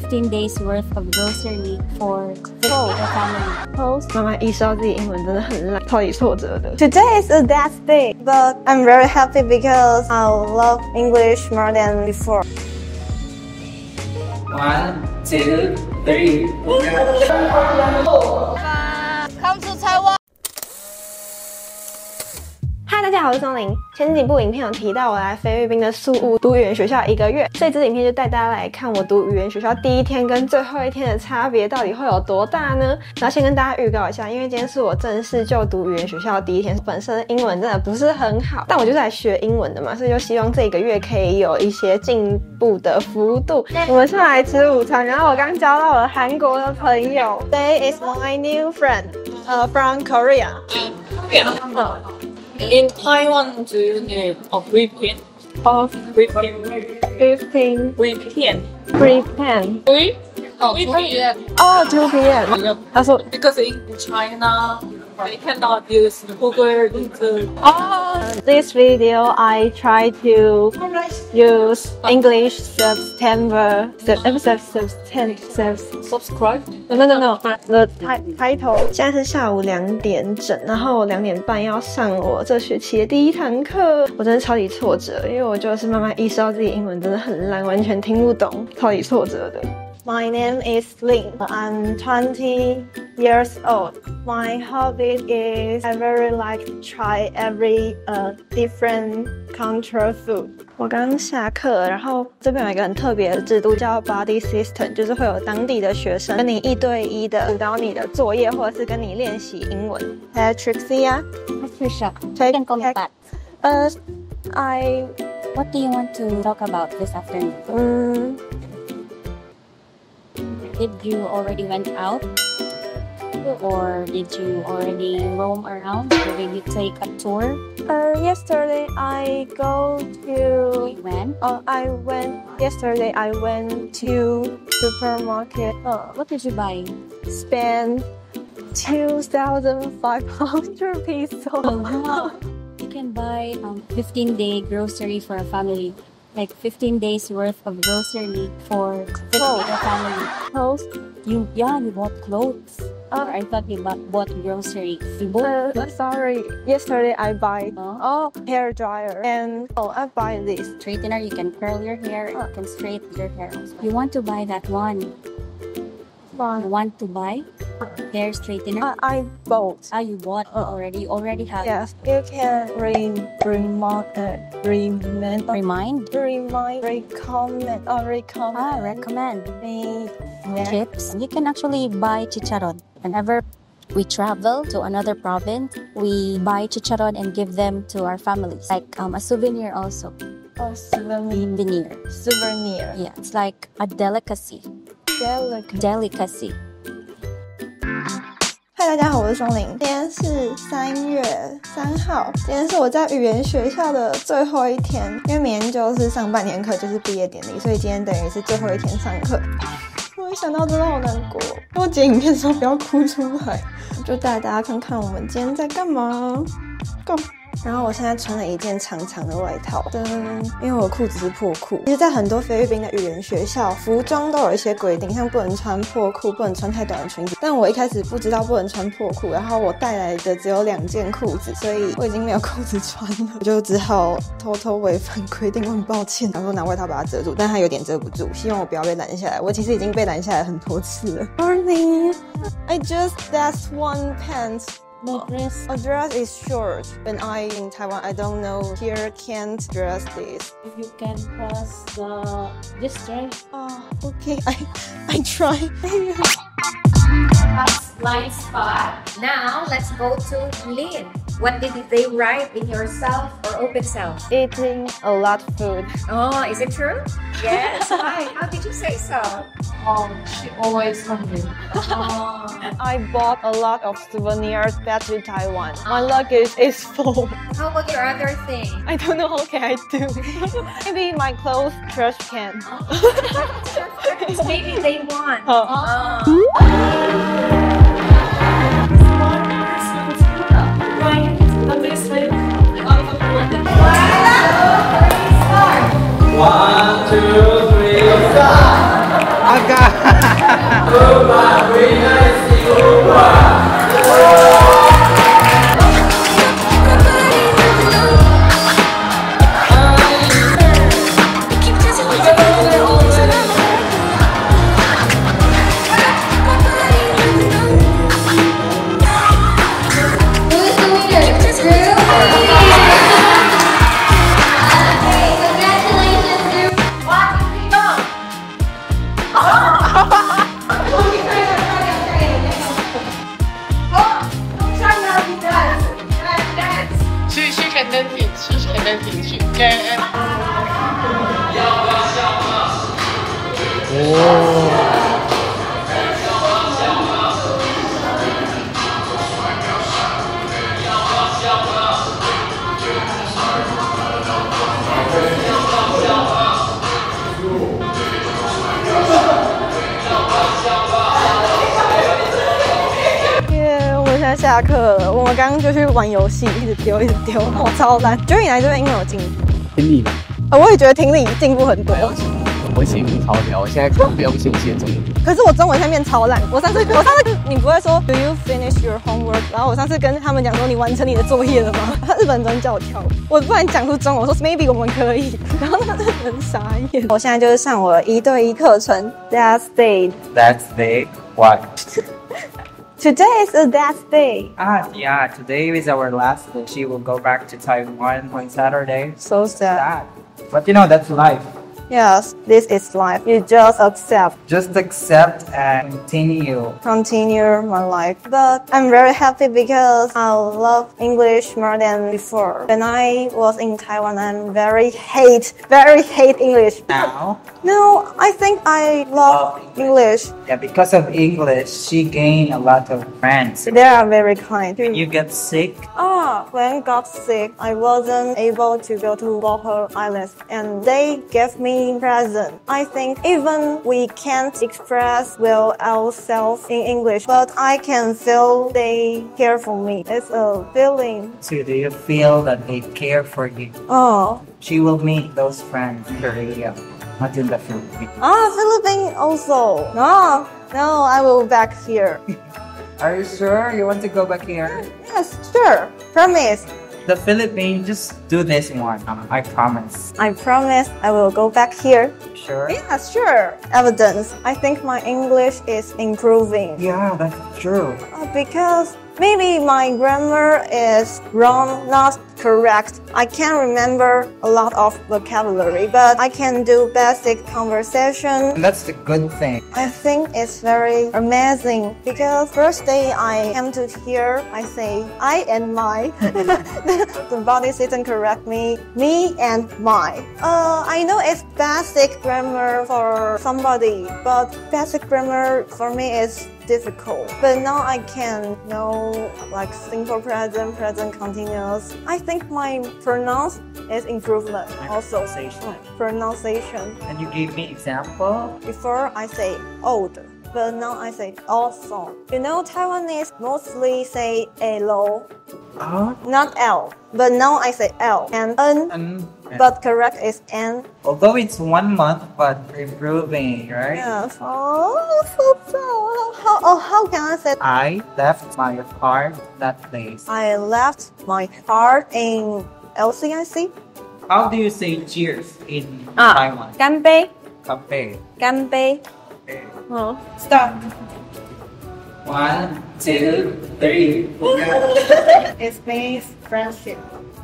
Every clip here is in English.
15 days worth of grocery for 50 family. Post 慢慢意识到自己英文真的很烂，超级挫折的。 Today is a bad day, but I'm very happy because I love English more than before. 1, 2, 3. Come to Taiwan. 嗨，大家好，我是钟玲。前几部影片有提到我来菲律宾的宿务读语言学校1个月，所以这影片就带大家来看我读语言学校第一天跟最后一天的差别到底会有多大呢？然后先跟大家预告一下，因为今天是我正式就读语言学校的第一天，本身英文真的不是很好，但我就是来学英文的嘛，所以就希望这1个月可以有一些进步的幅度。我们是来吃午餐，然后我刚交到了韩国的朋友 ，They is my new friend, from Korea. In Taiwan, do you need a briefing? Briefing. 15 Briefing. 3:10. 2 p.m. Oh, 2 p.m. 他说 Because in China, they cannot use Google Meet. This video I try to use English September. Subscribe. No. The title. 现在是下午2点整，然后我2点半要上我这学期的第1堂课，我真的超级挫折，因为我就是慢慢意识到自己英文真的很烂，完全听不懂，超级挫折的。My name is Lin. I'm 20 years old. My hobby is I very like to try every different country food. 我刚下课，然后这边有一个很特别的制度叫 Buddy System， 就是会有当地的学生跟你1对1的辅导你的作业，或者是跟你练习英文。Patricia, You can call me back. What do you want to talk about this afternoon? Did you already went out? Or did you already roam around? Or did you take a tour? Yesterday I go to. When? Yesterday I went to supermarket. What did you buy? Spend 2,500 pesos. You can buy 15-day grocery for a family. Like 15 days worth of grocery for 50 family. Clothes? You bought clothes. Or I thought you bought groceries. You bought Sorry. Yesterday I buy hair dryer and I buy this. straightener. You can curl your hair. You can straighten your hair. You want to buy that one? You want to buy hair straightener? I bought. You bought already. You already have. Yes, you can recommend me tips. You can actually buy chicharron. Whenever we travel to another province, we buy chicharron and give them to our families, like a souvenir also. Souvenir. Yeah, it's like a delicacy. Delicacy. 嗨，大家好，我是钟玲。今天是3月3号，今天是我在语言学校的最后一天，因为明天就是上半年课，就是毕业典礼，所以今天等于是最后一天上课。我一想到真的好难过，我剪影片的时候不要哭出来。就带大家看看我们今天在干嘛。Go。然后我现在穿了一件长长的外套，因为我裤子是破裤。其实在很多菲律宾的语言学校，服装都有一些规定，像不能穿破裤，不能穿太短的裙子。但我一开始不知道不能穿破裤，然后我带来的只有2件裤子，所以我已经没有裤子穿了，我就只好偷偷违反规定，我很抱歉。然后拿外套把它遮住，但它有点遮不住，希望我不要被拦下来。我其实已经被拦下来很多次了。Morning, I just that's one pants. No dress. A dress is short. When I in Taiwan, I don't know. Here can't dress this. If you can pass this tray. Okay. I try. That's line spot. Now let's go to Lin. What did they write in your self or open self? Eating a lot of food. Oh, is it true? Yes. Why? How did you say so? She always hungry. I bought a lot of souvenirs back to Taiwan. My luggage is full. How about your other thing? I don't know what can I do. Maybe my clothes trash can. Maybe they won. 下课了，我们刚刚就去玩游戏，一直丢，我超烂。就你来这边应该有进步。 听力吧。 我也觉得听力进步很多。 我写英超标，我现在不用写中文。 可是我中文现在变超烂。我上次你不会说 Do you finish your homework？ 然后我上次跟他们讲说你完成你的作业了吗？日本人叫我跳舞，我不然讲出中文，我说 maybe 我们可以，然后那人傻眼。我现在就是上我的1对1课程 ，That's day. That's day. What? Today is the last day. Yeah, today is our last day. She will go back to Taiwan on Saturday. So sad. But you know, that's life. Yes, this is life. You just accept. Just accept and Continue my life. But I'm very happy because I love English more than before. When I was in Taiwan, I very hate English. Now? No, I think I love English. Yeah, because of English, she gained a lot of friends. They are very kind. When you get sick? When I got sick, I wasn't able to go to Bohol Islands, and they gave me present. I think even we can't express well ourselves in English, but I can feel they care for me. It's a feeling. So do you feel that they care for you? She will meet those friends in Korea, not in the Philippines. Philippines also. No, I will back here. Are you sure you want to go back here? Yes, sure. Promise. The Philippines, just do this one. I promise. I promise I will go back here. Sure? Yeah, sure. Evidence. I think my English is improving. Yeah, that's true. Because maybe my grammar is wrong, not correct. I can't remember a lot of vocabulary, but I can do basic conversation. And that's the good thing. I think it's very amazing because first day I came to here, I say I and my. The body system correct me and my. I know it's basic grammar for somebody, but basic grammar for me is difficult. But now I can know like simple present, present continuous. I think my pronounce is improvement also. Pronunciation. And you gave me example? Before I say old, but now I say also. You know Taiwanese mostly say L, not L. But now I say L and N. But correct is N. Although it's 1 month, but improving, right? Yes. Oh, so. How can I say? I left my heart that place. I left my heart in LCIC. How do you say cheers in Taiwan? 干杯. 干杯. 干杯. Okay. Stop. 1, 2, 3. It means friendship.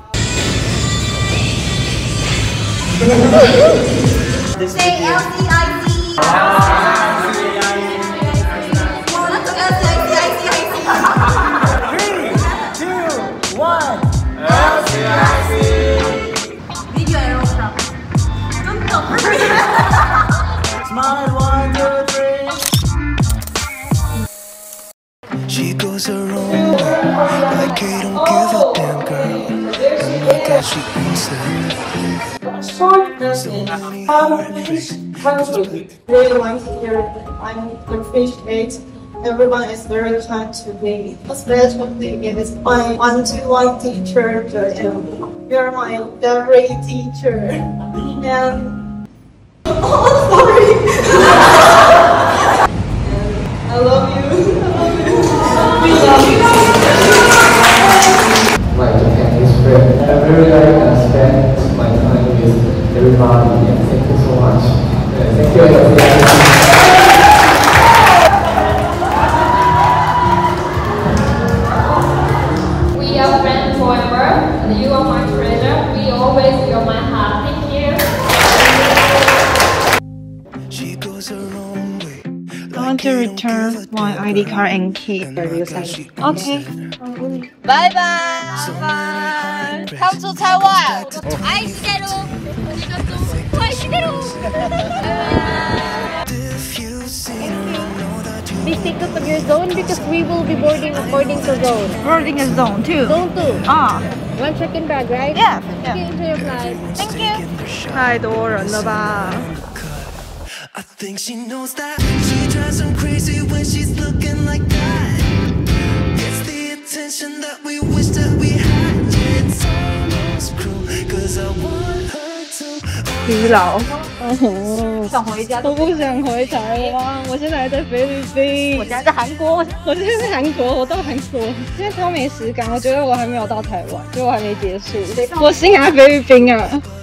Say LCIC. Video error. Smile, 1, 2, 3. She goes her own way, like I don't give a damn, girl. And look at she thinks that. Shortness is really like here. I'm appreciate everyone is very kind to me. Especially it is my one-to-one teacher. You're my favorite teacher. And sorry. to return my ID card and key. Okay. Bye bye. Come to Taiwan. 아이시대로. Please take us to your zone because we will be boarding according to zone. Boarding is zone 2. Zone 2. Ah. One check-in bag, right? Yeah. Okay, enjoy your flight. Thank you. 太多人了吧 I think she knows that she drives him crazy when she's looking like that. Gets the attention that we wish that we had. Yeah, it's almost cruel, cause I want her to. 疲劳。 想回家？ 我不想回台湾，我现在还在菲律宾。 我现在在韩国。 我现在在韩国，我到韩国，现在超没实感。我觉得我还没有到台湾，就我还没结束，我心还在菲律宾啊。